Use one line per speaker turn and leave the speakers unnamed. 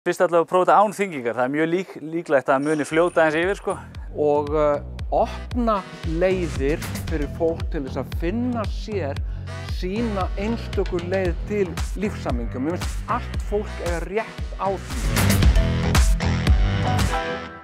Fyrst allavega að prófa þetta án þyngingar. Það mjög líklegt að muni fljóta aðeins yfir, sko.
Og opna leiðir fyrir fólk til þess að finna sér sína einstöku leið til lífshamingju. Mér finnst allt fólk eiga rétt á því.